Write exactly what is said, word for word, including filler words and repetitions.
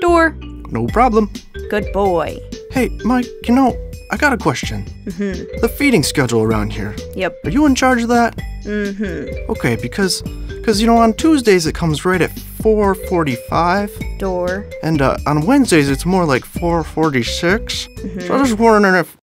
Door. No problem. Good boy. Hey, Mike, you know, I got a question. Mm-hmm. The feeding schedule around here. Yep. Are you in charge of that? Mm-hmm. Okay, because, because you know, on Tuesdays it comes right at four forty-five. Door. And uh, on Wednesdays it's more like four forty-six. Mm-hmm. So I was just wondering if,